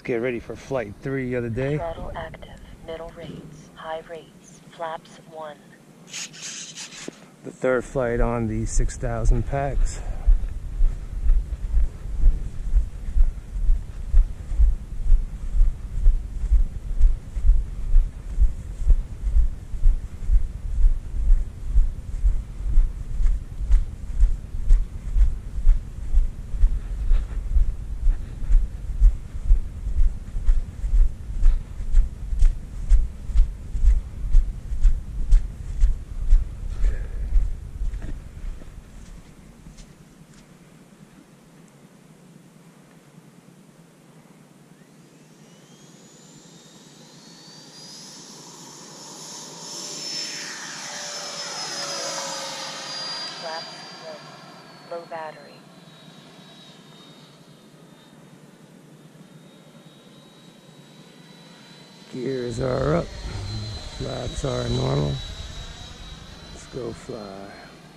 get ready for flight 3 the other day. Throttle active, middle rates, high rates, flaps 1. The third flight on the 6,000 packs. Flaps 1. Low battery. Gears are up. Flaps are normal. Let's go fly.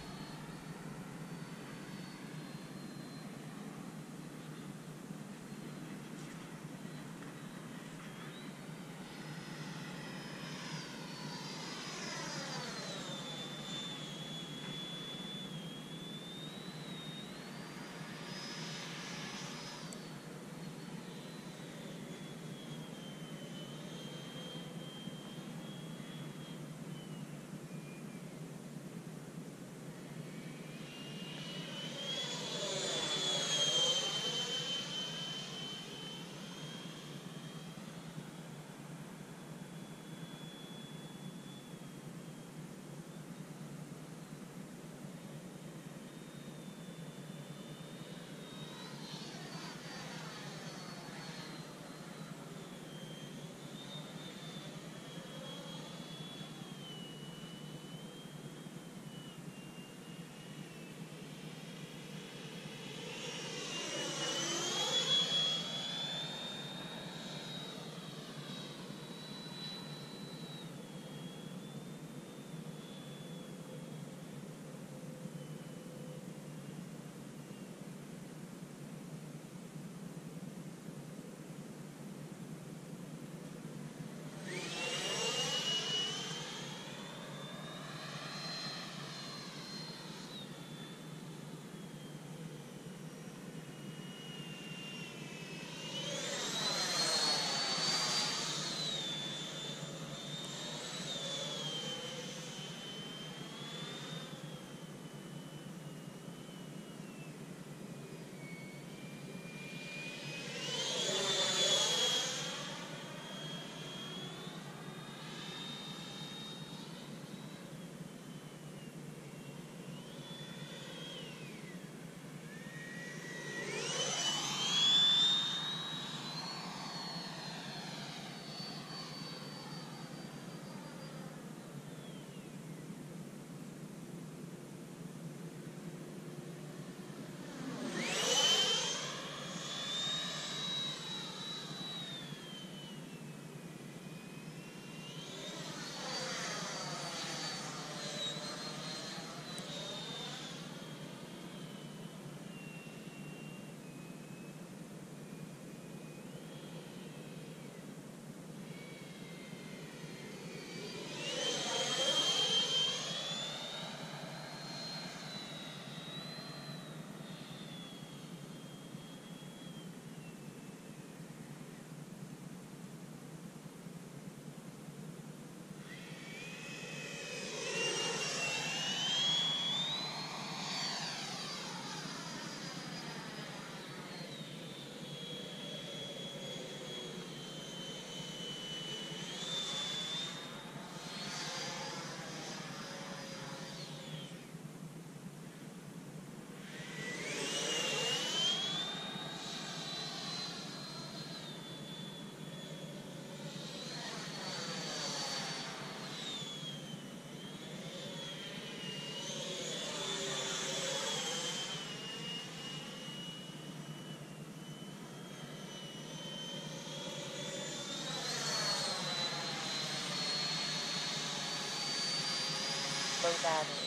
Low battery.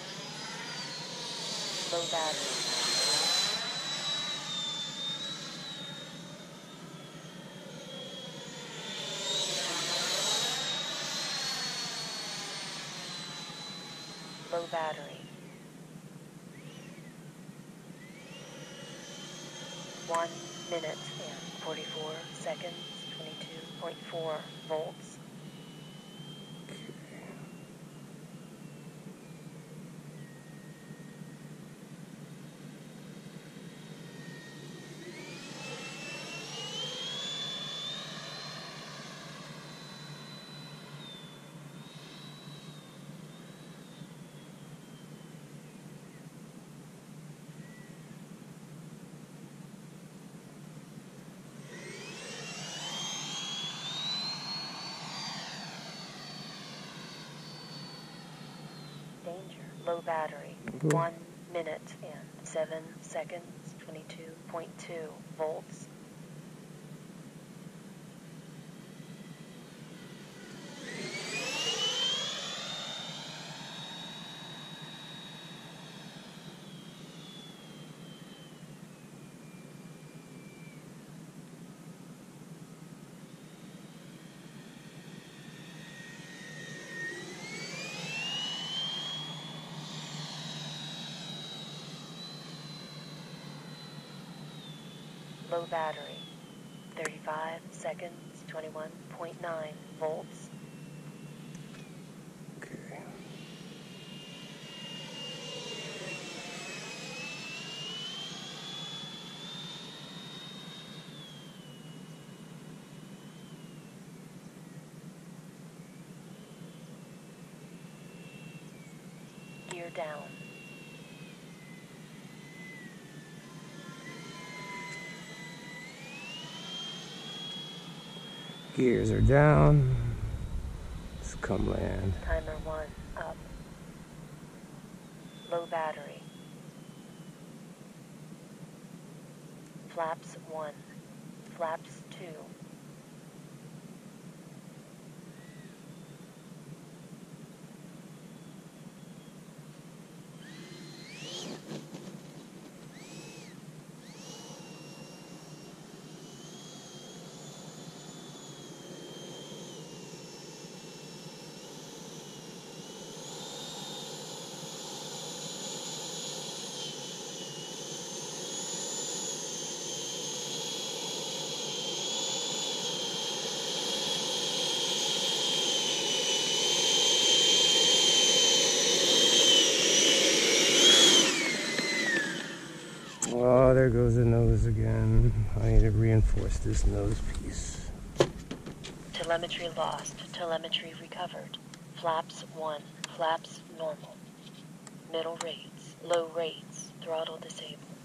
Low battery. Low battery. 1 minute and 44 seconds. 22.4 volts. Danger. Low battery. 1 minute and 7 seconds. 22.2 volts. Low battery. 35 seconds. 21.9 volts. Okay. Gear down. Gears are down. Let's come land. Timer 1 up. Low battery. Flaps 1. Flaps 2. Oh, there goes the nose again. I need to reinforce this nose piece. Telemetry lost. Telemetry recovered. Flaps 1. Flaps normal. Middle rates. Low rates. Throttle disabled.